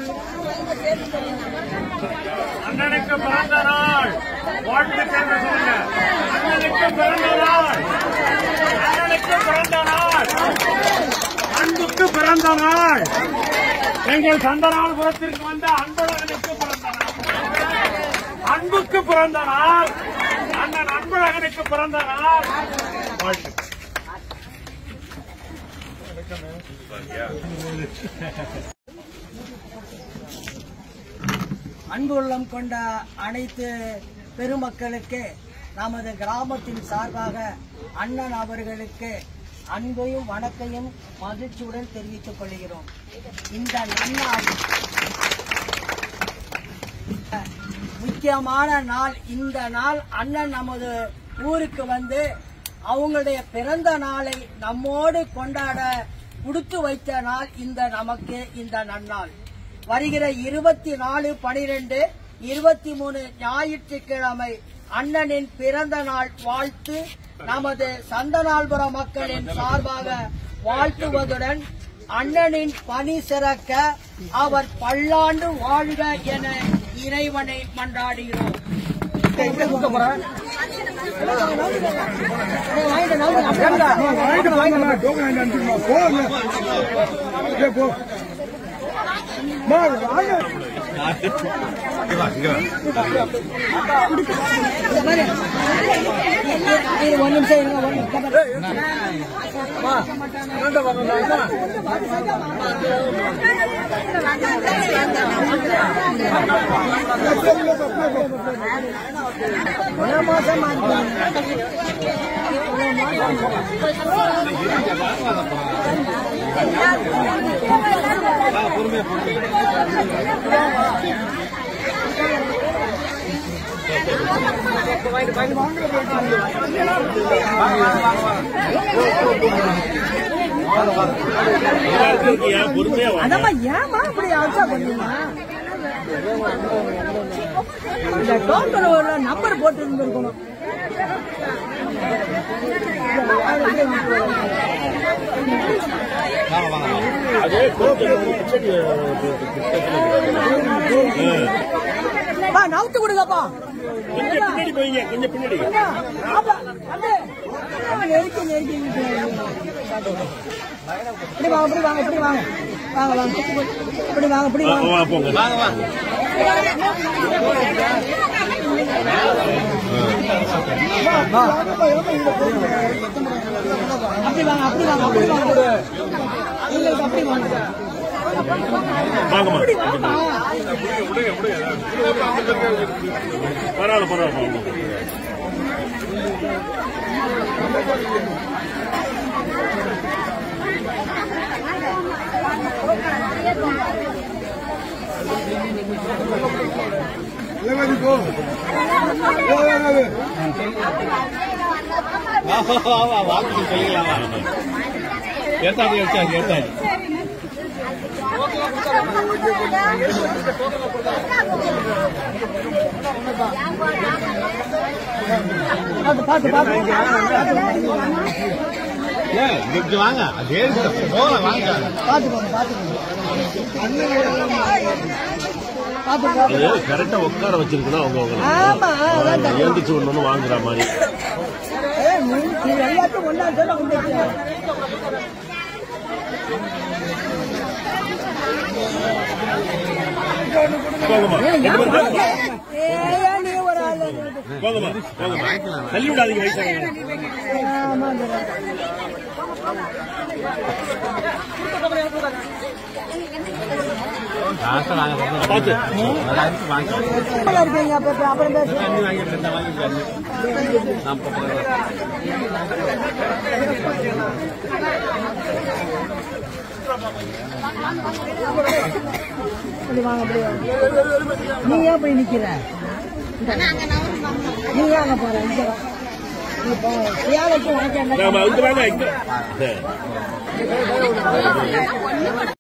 அண்ணனுக்கு பிறந்த நாள் வாழ்த்துக்கள் சொல்லுங்க. அண்ணனுக்கு பிறந்த நாள், அண்ணனுக்கு பிறந்த நாள், அன்புக்கு பிறந்த நாள். எங்கள் சந்தனாபுரத்திற்கு வந்த அன்பழகனுக்கு பிறந்த நாள், அன்புக்கு பிறந்த நாள், அண்ணன் அன்பழகனுக்கு பிறந்த நாள். வாழ்த்துக்கள். அன்பு உள்ளம் கொண்ட அனைத்து பெருமக்களுக்கு நமது கிராமத்தின் சார்பாக அண்ணன் அவர்களுக்கு அன்பையும் வணக்கையும் மகிழ்ச்சியுடன் தெரிவித்துக் கொள்கிறோம். இந்த நன்னாள் முக்கியமான நாள். இந்த நாள் அண்ணன் நமது ஊருக்கு வந்து அவங்களுடைய பிறந்த நாளை நம்மோடு கொண்டாட கொடுத்து வைத்த நாள் நமக்கு இந்த நன்னாள். வருகிற 24/12/23 ஞாயிற்றுக்கிழமை அண்ணனின் பிறந்த நாள் வாழ்த்து நமது சந்தனாபுரம் மக்களின் சார்பாக வாழ்த்துவதுடன் அண்ணனின் பணி சிறக்க அவர் பல்லாண்டு வாழ்க என இறைவனை மன்றாடுகிறோம். ஒரு நிமிஷம் அதம்மா ஏமா அப்படி ஆச்சா பண்ணீங்க? இந்த டோக்கன் ஒரு நம்பர் போட்டு இருந்திருக்கணும். நவுத்து கொடுங்கப்பா. பின்னாடி போய்ங்க, கொஞ்சம் பின்னாடி நெருக்கி நெருக்கி இப்படி வாங்க, இப்படி வாங்க, இப்படி வாங்க, வாங்க வாங்க, இப்படி வாங்க, இப்படி வாங்க, போங்க, வாங்க வாங்க. அப்படி வாங்க, அப்படி வாங்க, அப்படி வாங்க, அப்படி வாங்க, பரவாயில்ல பரவாயில்ல. வாழ்த்து சொல்லிக்கலாம். ஏத்தாடி வச்சாச்சு, ஏத்தாடி வாங்க, அதே வாங்க, கரெக்டா உட்கார வச்சிருக்கணும். அவங்க ஏந்திச்சு ஒண்ணு வாங்குற மாதிரி எல்லாத்தையும் ஒன்னா சொல்ல தள்ளி விடாதீங்க வயசாக. நீ ஏன் போய் நிக்கிற? நீ ஏங்க போற? இங்க